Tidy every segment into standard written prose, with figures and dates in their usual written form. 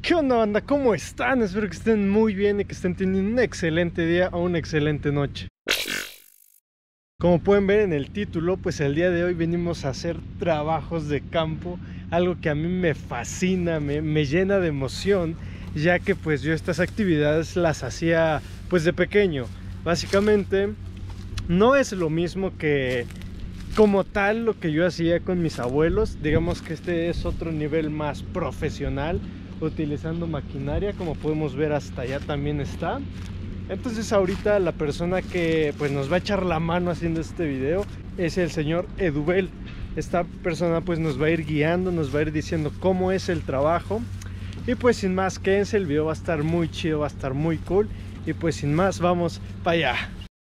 ¿Qué onda, banda? ¿Cómo están? Espero que estén muy bien y que estén teniendo un excelente día o una excelente noche. Como pueden ver en el título, pues el día de hoy venimos a hacer trabajos de campo, algo que a mí me fascina, me llena de emoción, ya que pues yo estas actividades las hacía pues de pequeño. Básicamente no es lo mismo que como tal lo que yo hacía con mis abuelos. Digamos que este es otro nivel más profesional, utilizando maquinaria, como podemos ver hasta allá también está. Entonces ahorita la persona que pues nos va a echar la mano haciendo este video es el señor Edubel. Esta persona pues nos va a ir guiando, nos va a ir diciendo cómo es el trabajo. Y pues sin más, quédense, el video va a estar muy chido, va a estar muy cool. Y pues sin más, vamos para allá.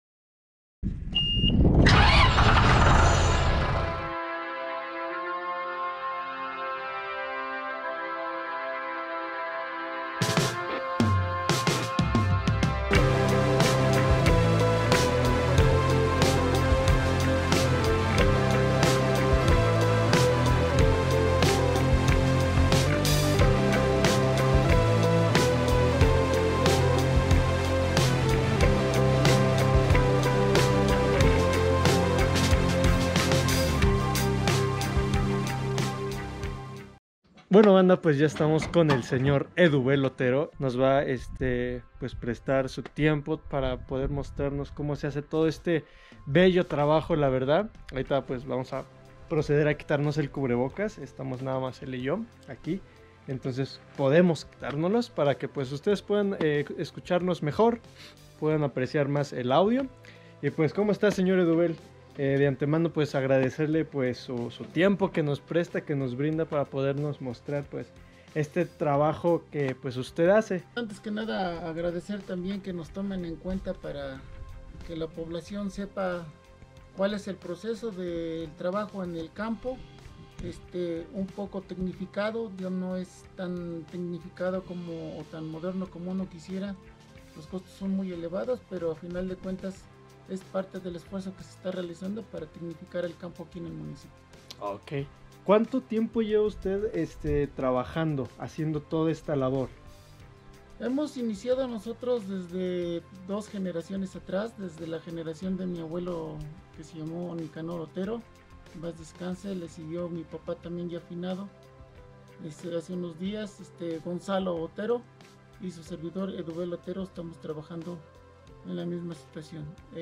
Bueno, banda, pues ya estamos con el señor Edubel Otero. Nos va pues prestar su tiempo para poder mostrarnos cómo se hace todo este bello trabajo, la verdad. Ahorita pues vamos a proceder a quitarnos el cubrebocas. Estamos nada más él y yo aquí. Entonces podemos quitárnoslos para que pues ustedes puedan escucharnos mejor, puedan apreciar más el audio. Y pues, ¿cómo está, señor Edubel? De antemano pues agradecerle pues su tiempo que nos presta, que nos brinda para podernos mostrar pues este trabajo que pues usted hace. Antes que nada agradecer también que nos tomen en cuenta para que la población sepa cuál es el proceso del trabajo en el campo. Un poco tecnificado, ya no es tan tecnificado como o tan moderno como uno quisiera. Los costos son muy elevados, pero a final de cuentas es parte del esfuerzo que se está realizando para tecnificar el campo aquí en el municipio. Ok. ¿Cuánto tiempo lleva usted trabajando, haciendo toda esta labor? Hemos iniciado nosotros desde 2 generaciones atrás, desde la generación de mi abuelo que se llamó Nicanor Otero, en paz descanse, le siguió mi papá también ya afinado, hace unos días, Gonzalo Otero y su servidor Edubel Otero estamos trabajando en la misma situación.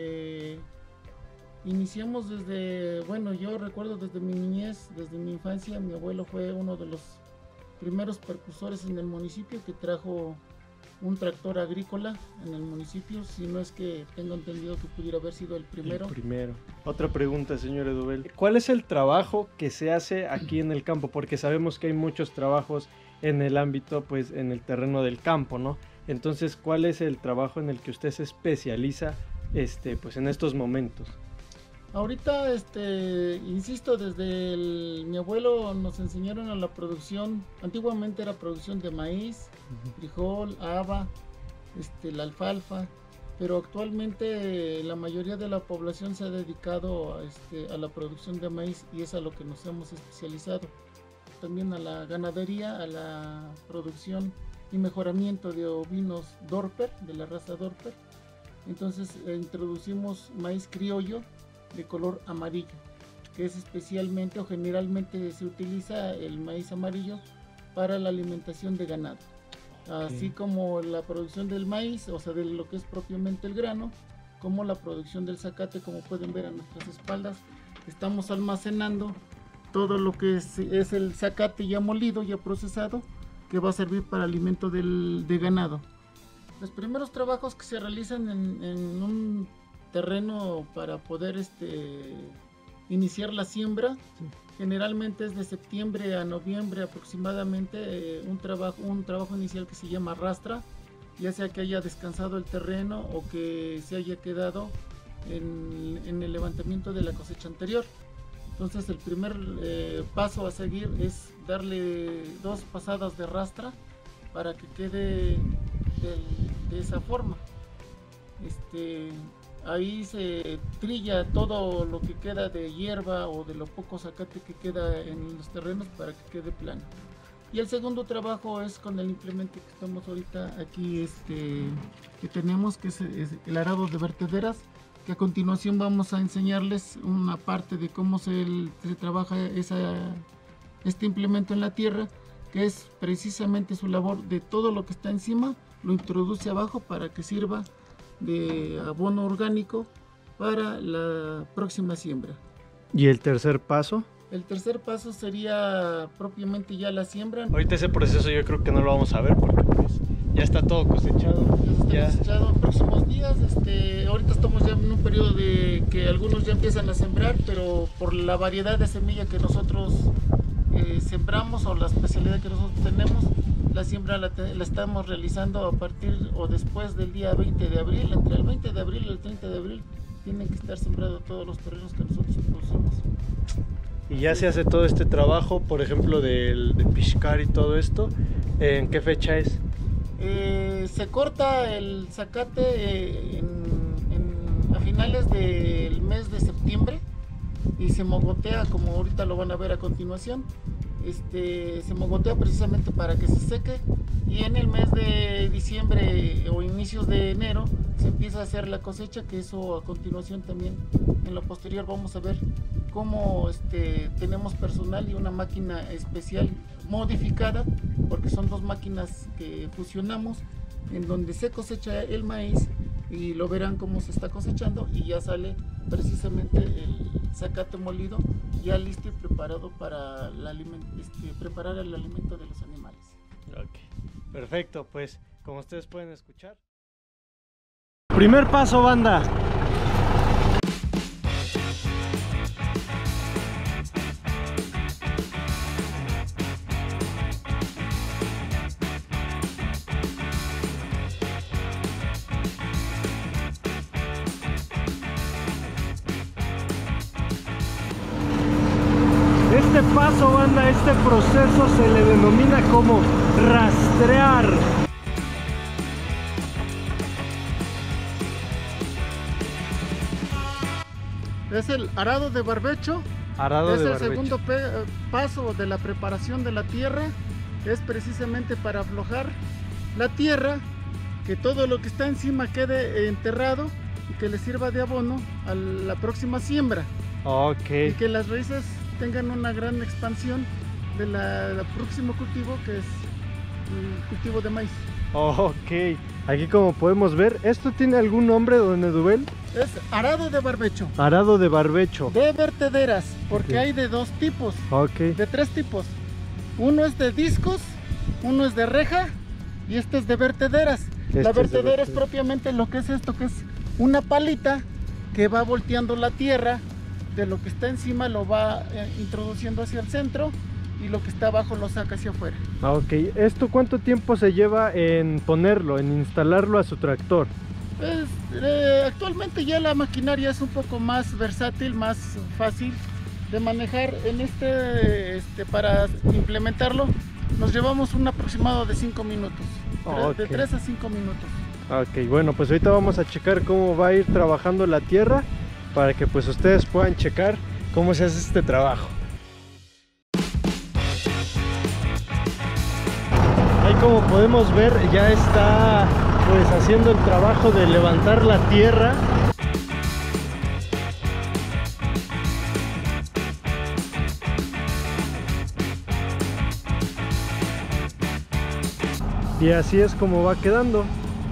Iniciamos desde, bueno, yo recuerdo desde mi niñez, desde mi infancia. Mi abuelo fue uno de los primeros precursores en el municipio que trajo un tractor agrícola en el municipio, si no es que tengo entendido que pudiera haber sido el primero. El primero. Otra pregunta, señor Edubel. ¿Cuál es el trabajo que se hace aquí en el campo? Porque sabemos que hay muchos trabajos en el ámbito, pues en el terreno del campo, ¿no? Entonces, ¿cuál es el trabajo en el que usted se especializa pues en estos momentos? Ahorita, insisto, desde mi abuelo nos enseñaron a la producción. Antiguamente era producción de maíz, frijol, haba, la alfalfa, pero actualmente la mayoría de la población se ha dedicado a la producción de maíz y es a lo que nos hemos especializado. También a la ganadería, a la producción y mejoramiento de ovinos Dorper, de la raza Dorper. Entonces introducimos maíz criollo de color amarillo, que es especialmente o generalmente se utiliza el maíz amarillo para la alimentación de ganado. Así como la producción del maíz, o sea, de lo que es propiamente el grano, como la producción del zacate. Como pueden ver a nuestras espaldas, estamos almacenando todo lo que es el zacate ya molido, ya procesado, que va a servir para alimento de ganado. Los primeros trabajos que se realizan en un terreno para poder iniciar la siembra, sí, generalmente es de septiembre a noviembre aproximadamente. Un trabajo inicial que se llama rastra, ya sea que haya descansado el terreno o que se haya quedado en el levantamiento de la cosecha anterior. Entonces el primer paso a seguir es darle 2 pasadas de rastra para que quede de esa forma. Ahí se trilla todo lo que queda de hierba o de lo poco zacate que queda en los terrenos para que quede plano. Y el segundo trabajo es con el implemento que estamos ahorita aquí, que tenemos, que es el arado de vertederas, que a continuación vamos a enseñarles una parte de cómo se trabaja este implemento en la tierra, que es precisamente su labor de todo lo que está encima, lo introduce abajo para que sirva de abono orgánico para la próxima siembra. ¿Y el tercer paso? El tercer paso sería propiamente ya la siembra. Ahorita ese proceso yo creo que no lo vamos a ver porque pues ya está todo cosechado. Ya está cosechado en próximos días. Ahorita estamos ya en un periodo de que algunos ya empiezan a sembrar, pero por la variedad de semilla que nosotros sembramos o la especialidad que nosotros tenemos, la siembra la estamos realizando a partir o después del día 20 de abril. Entre el 20 de abril y el 30 de abril tienen que estar sembrados todos los terrenos que nosotros producimos. Y ya se hace todo este trabajo, por ejemplo, de piscar y todo esto. ¿En qué fecha es? Se corta el zacate a finales del mes de septiembre y se mogotea, como ahorita lo van a ver a continuación. Se mogotea precisamente para que se seque, y en el mes de diciembre o inicios de enero se empieza a hacer la cosecha, que eso a continuación también en lo posterior vamos a ver cómo tenemos personal y una máquina especial modificada, porque son dos máquinas que fusionamos, en donde se cosecha el maíz y lo verán cómo se está cosechando, y ya sale precisamente el zacate molido ya listo y preparado para preparar el alimento de los animales. Ok, perfecto, pues como ustedes pueden escuchar. Primer paso, banda. Este paso, banda, este proceso se le denomina como rastrear. Es el arado de barbecho. Arado de barbecho. Es el segundo paso de la preparación de la tierra. Es precisamente para aflojar la tierra, que todo lo que está encima quede enterrado y que le sirva de abono a la próxima siembra. Ok. Y que las raíces tengan una gran expansión del próximo cultivo, que es el cultivo de maíz. Ok, aquí como podemos ver, ¿esto tiene algún nombre, don Edubel? Es arado de barbecho. Arado de barbecho. De vertederas, porque Sí. hay de dos tipos, Ok. de tres tipos. Uno es de discos, uno es de reja y este es de vertederas. Este La es de vertedera es vertedera. propiamente lo que es esto, que es una palita que va volteando la tierra, de lo que está encima lo va introduciendo hacia el centro, y lo que está abajo lo saca hacia afuera. Ok, ¿esto cuánto tiempo se lleva en ponerlo, en instalarlo a su tractor? Pues, actualmente ya la maquinaria es un poco más versátil, más fácil de manejar. En para implementarlo nos llevamos un aproximado de 5 minutos, de 3 a 5 minutos. Ok, bueno, pues ahorita vamos a checar cómo va a ir trabajando la tierra, para que pues ustedes puedan checar cómo se hace este trabajo. Ahí como podemos ver ya está pues haciendo el trabajo de levantar la tierra. Y así es como va quedando.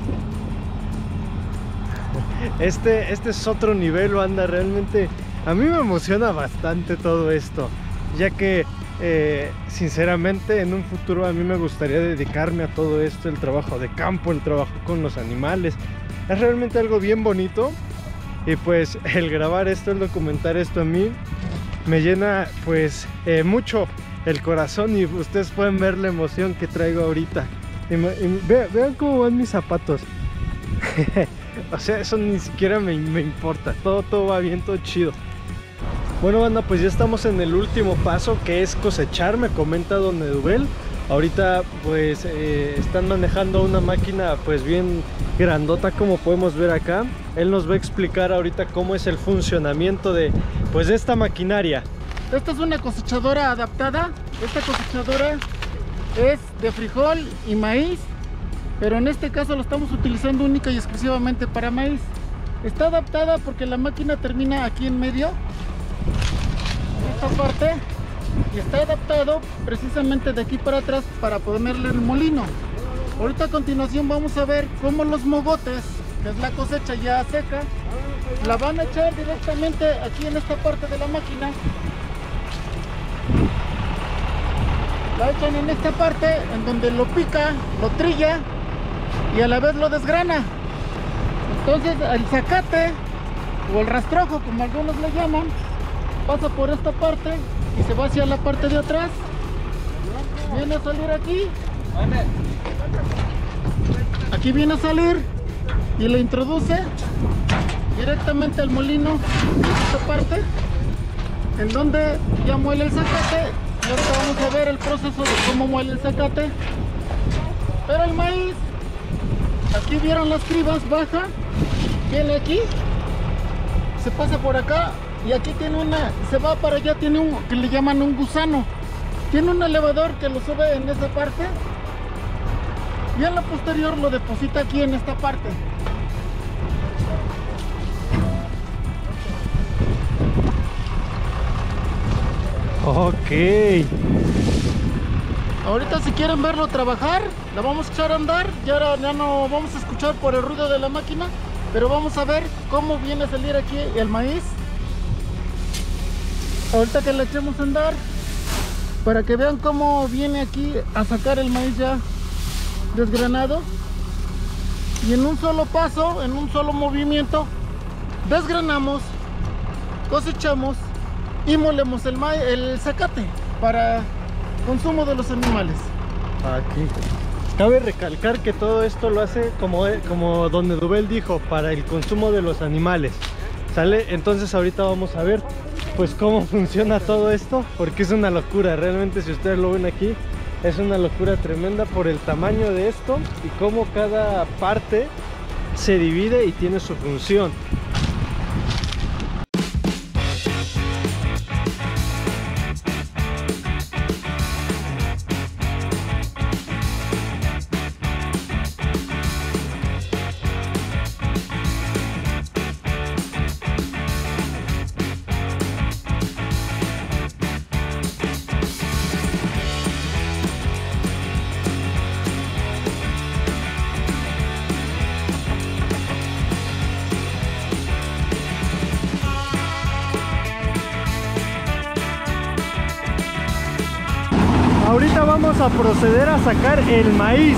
Este es otro nivel, banda. Realmente a mí me emociona bastante todo esto, ya que sinceramente en un futuro a mí me gustaría dedicarme a todo esto, el trabajo de campo, el trabajo con los animales. Es realmente algo bien bonito, y pues el grabar esto, el documentar esto, a mí me llena pues mucho el corazón, y ustedes pueden ver la emoción que traigo ahorita. Vean cómo van mis zapatos. O sea, eso ni siquiera me importa. Todo va bien, todo chido. Bueno, banda, pues ya estamos en el último paso, que es cosechar, me comenta don Edubel. Ahorita pues están manejando una máquina pues bien grandota, como podemos ver acá. Él nos va a explicar ahorita cómo es el funcionamiento de esta maquinaria. Esta es una cosechadora adaptada. Esta cosechadora es de frijol y maíz, pero en este caso lo estamos utilizando única y exclusivamente para maíz. Está adaptada porque la máquina termina aquí en medio, en esta parte, y está adaptado precisamente de aquí para atrás para ponerle el molino. Ahorita a continuación vamos a ver cómo los mogotes, que es la cosecha ya seca, la van a echar directamente aquí en esta parte de la máquina. La echan en esta parte en donde lo pica, lo trilla y a la vez lo desgrana. Entonces el zacate o el rastrojo, como algunos le llaman, pasa por esta parte y se va hacia la parte de atrás. Viene a salir aquí. Aquí viene a salir y le introduce directamente al molino en esta parte, en donde ya muele el zacate. Y ahorita vamos a ver el proceso de cómo muele el zacate. Pero el maíz, aquí vieron las cribas, baja, viene aquí, se pasa por acá y aquí tiene una, se va para allá, tiene un que le llaman un gusano. Tiene un elevador que lo sube en esa parte y en la posterior lo deposita aquí en esta parte. Ok. Ahorita si quieren verlo trabajar, la vamos a echar a andar. Ya no vamos a escuchar por el ruido de la máquina, pero vamos a ver cómo viene a salir aquí el maíz. Ahorita que la echemos a andar, para que vean cómo viene aquí a sacar el maíz ya desgranado. Y en un solo paso, en un solo movimiento, desgranamos, cosechamos y molemos el zacate para consumo de los animales. Aquí. Cabe recalcar que todo esto lo hace como Don Edubel dijo, para el consumo de los animales. ¿Sale? Entonces ahorita vamos a ver pues cómo funciona todo esto, porque es una locura. Realmente, si ustedes lo ven aquí, es una locura tremenda por el tamaño de esto y cómo cada parte se divide y tiene su función. Ahorita vamos a proceder a sacar el maíz.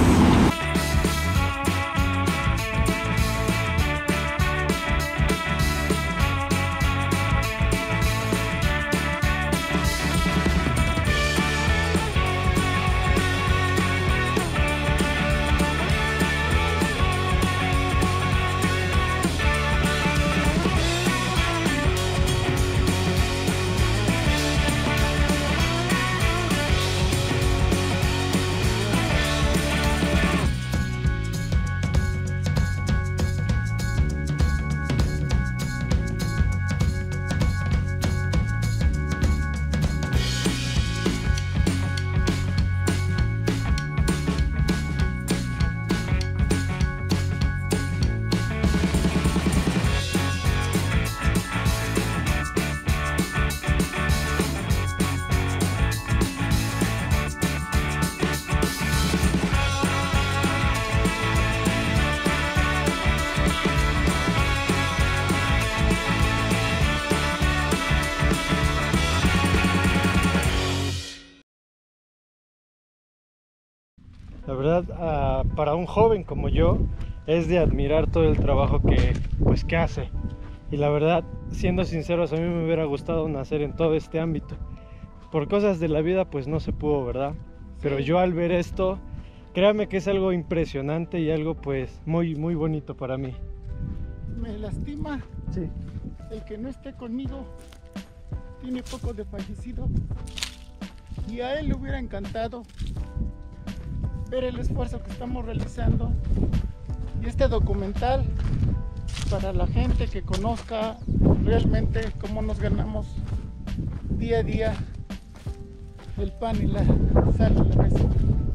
La verdad, para un joven como yo, es de admirar todo el trabajo que hace. Y la verdad, siendo sinceros, a mí me hubiera gustado nacer en todo este ámbito. Por cosas de la vida, pues no se pudo, ¿verdad? Pero yo al ver esto, créanme que es algo impresionante y algo pues muy bonito para mí. Me lastima Sí. el que no esté conmigo. Tiene poco de fallecido y a él le hubiera encantado ver el esfuerzo que estamos realizando y este documental para la gente que conozca realmente cómo nos ganamos día a día el pan y la sal y la mesa.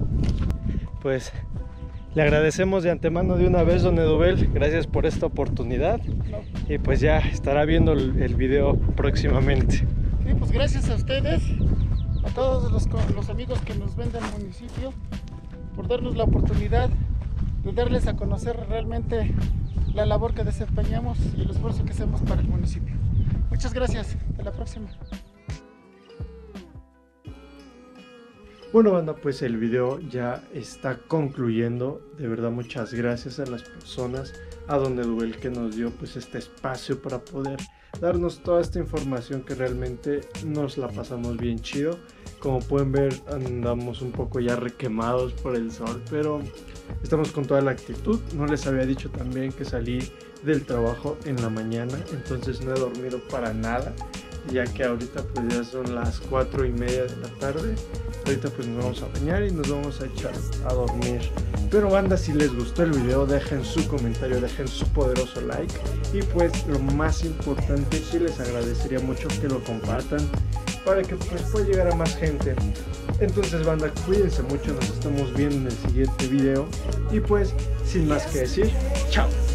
pues le agradecemos de antemano de una vez, don Edubel, gracias por esta oportunidad. Y pues ya estará viendo el video próximamente. Sí, pues gracias a ustedes, a todos los amigos que nos ven del municipio, por darnos la oportunidad de darles a conocer realmente la labor que desempeñamos y el esfuerzo que hacemos para el municipio. Muchas gracias, hasta la próxima. Bueno, banda, pues el video ya está concluyendo. De verdad, muchas gracias a las personas, a don Edubel, que nos dio pues este espacio para poder darnos toda esta información, que realmente nos la pasamos bien chido. Como pueden ver, andamos un poco ya requemados por el sol, pero estamos con toda la actitud. No les había dicho también que salí del trabajo en la mañana, entonces no he dormido para nada, ya que ahorita pues ya son las 4:30 de la tarde. Ahorita pues nos vamos a bañar y nos vamos a echar a dormir. Pero banda, si les gustó el video, dejen su comentario, dejen su poderoso like. Y pues lo más importante, sí les agradecería mucho que lo compartan, para que pues pueda llegar a más gente. Entonces banda, cuídense mucho, nos estamos viendo en el siguiente video. Y pues sin más que decir, chao.